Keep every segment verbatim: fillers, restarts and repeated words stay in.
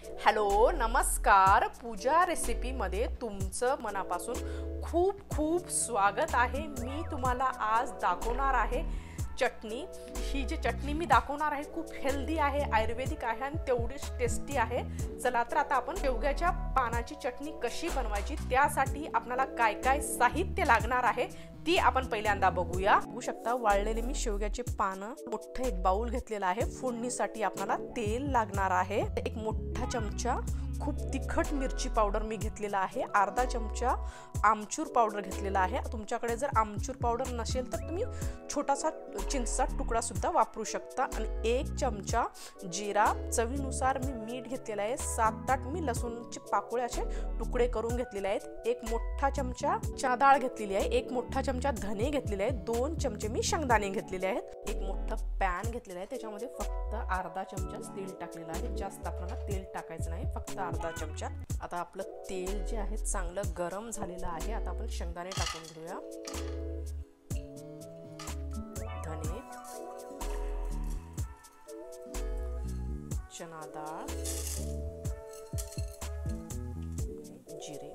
Hello नमस्कार, पूजा रेसिपीमध्ये तुमचं मनापासून खूप खूप स्वागत आहे। मी तुम्हाला आज दाखवणार आहे चटणी। ही जी चटणी मी दाखवणार आहे खूप हेल्दी आहे, आयुर्वेदिक आहे आणि तेवढीच टेस्टी आहे। चला तर आता आपण शेवग्याच्या पानाची चटणी कशी बनवायची, त्यासाठी आपल्याला काय काय साहित्य लागणार आहे ती आपण पहिल्यांदा बघूया। बघू शकता वाळलेले मी शेवग्याचे पानं, मोठं एक बाउल घेतलेला आहे। फोडणीसाठी आपल्याला तेल लागणार आहे, एक मोठा चमचा खूप तिखट मिरची पावडर मी घेतलेला आहे, अर्धा चमचा आमचूर पावडर घेतलेला आहे। तुमच्याकडे जर आमचूर पावडर नसेल तर तुम्ही छोटासा चिंचचा तुकडा सुद्धा वापरू शकता। आणि एक चमचा जिरा, चवीनुसार मी मीठ घेतलेला आहे, सात आठ मी लसूणचे पाकळ्या असे तुकडे करून घेतलेले आहेत। एक मोठा चमचा चणा डाळ घेतलेली आहे, एक मोठा चमचा धने घेतलेले आहेत, दोन चमचे मी शेंगदाणे घेतलेले आहेत। एक मोठा पॅन घेतलेला आहे, त्याच्यामध्ये फक्त अर्धा चमचा तेल टाकलेला आहे, जास्त आपल्याला तेल टाकायचं नाही, फक्त अर्धा चमचा। आता आपलं तेल जे आहे चांगलं गरम झालेलं आहे। आता आपण शेंगदाणे टाकून घेऊया, धने, चना डाळ, जिरे,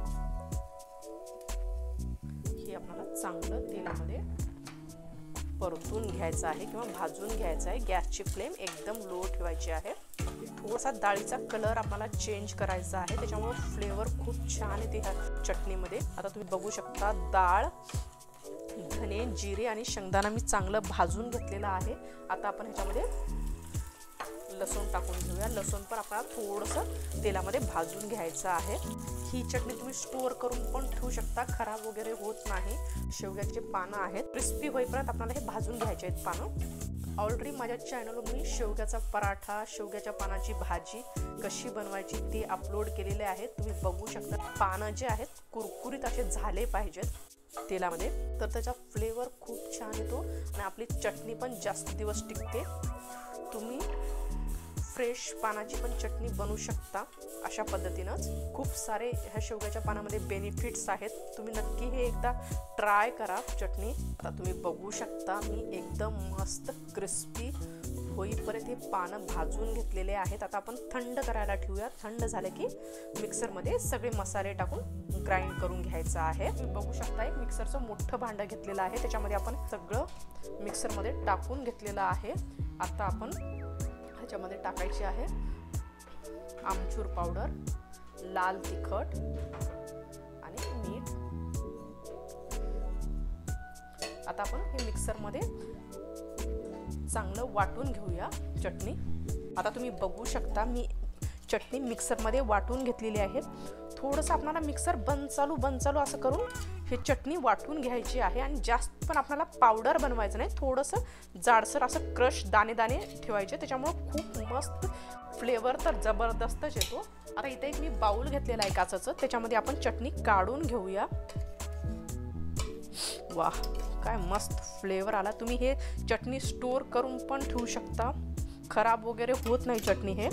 हे आपल्याला चांगलं तेलामध्ये परतून घ्यायचं आहे किंवा भाजून घ्यायचं आहे। गॅसची फ्लेम एकदम लो ठेवायची आहे। थोडासा डाळीचा कलर आपल्याला चेंज करायचा आहे, त्याच्यामुळे फ्लेवर खूप छान येते ह्या चटणीमध्ये। आता तुम्ही बघू शकता डाळ, धने, जिरे आणि शेंगदाणा मी चांगलं भाजून घेतलेलं आहे। आता आपण ह्याच्यामध्ये लसूण टाकून घेऊया। लसूण पण आपल्याला थोडंसं तेलामध्ये भाजून घ्यायचं आहे। ही चटणी तुम्ही स्टोअर करून पण ठेवू शकता, खराब वगैरे होत नाही। शेवग्याचे पानं आहेत, क्रिस्पी होईपर्यंत आपल्याला हे भाजून घ्यायचे आहेत पानं। ऑलरेडी माझ्या चॅनलवर मी शेवग्याचा पराठा, शेवग्याच्या पानाची भाजी कशी बनवायची ते अपलोड केलेले आहे, तुम्ही बघू शकता। पानं जे आहेत कुरकुरीत असे झाले पाहिजेत तेलामध्ये, तर त्याचा फ्लेवर खूप छान येतो आणि आपली चटणी पण जास्त दिवस टिकते। तुम्ही फ्रेश पानाची पण चटणी बनवू शकता अशा पद्धतीनंच। खूप सारे ह्या शेवग्याच्या पानामध्ये बेनिफिट्स आहेत, तुम्ही नक्की हे एकदा ट्राय करा चटणी। आता तुम्ही बघू शकता मी एकदम मस्त क्रिस्पी होईपर्यंत हे पानं भाजून घेतलेले आहेत। आता आपण थंड करायला ठेवूया, थंड झाले की मिक्सरमध्ये सगळे मसाले टाकून ग्राइंड करून घ्यायचं आहे। तुम्ही बघू शकता एक मिक्सरचं मोठं भांडं घेतलेलं आहे, त्याच्यामध्ये आपण सगळं मिक्सरमध्ये टाकून घेतलेलं आहे। आता आपण ह्याच्यामध्ये टाकायची आहे आमचूर पावडर, लाल तिखट आणि मीठ। आता आपण हे मिक्सरमध्ये चांगलं वाटून घेऊया चटणी। आता तुम्ही बघू शकता मी चटणी मिक्सरमध्ये वाटून घेतलेली आहे। थोडंसं आपल्याला मिक्सर बंद चालू बंद चालू असं करून हे चटणी वाटून घ्यायची आहे आणि जास्त पण आपल्याला पावडर बनवायचं नाही, थोडंसं जाडसर असं क्रश दाणे दाणे ठेवायचे, त्याच्यामुळे खूप मस्त फ्लेवर तर जबरदस्तच येतो। आता इथे एक मी बाउल घेतलेला आहे काचेचं, त्याच्यामध्ये आपण चटणी काढून घेऊया। वाह, काय मस्त फ्लेवर आला। तुम्ही हे चटणी स्टोअर करून पण ठेवू शकता, खराब वगैरे होत नाही चटणी। हे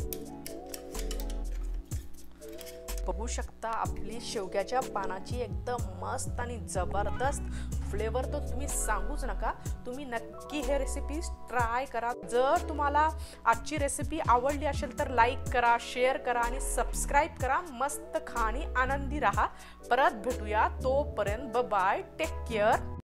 बघू शकता आपली शेवग्याच्या पानाची एकदम मस्त आणि जबरदस्त फ्लेवर तो तुम्ही सांगूच नका। तुम्ही नक्की हे रेसिपी ट्राय करा। जर तुम्हाला आजची रेसिपी आवडली असेल तर लाईक करा, शेअर करा आणि सबस्क्राईब करा। मस्त खा आणि आनंदी राहा। परत भेटूया, तोपर्यंत बाय बाय, टेक केअर।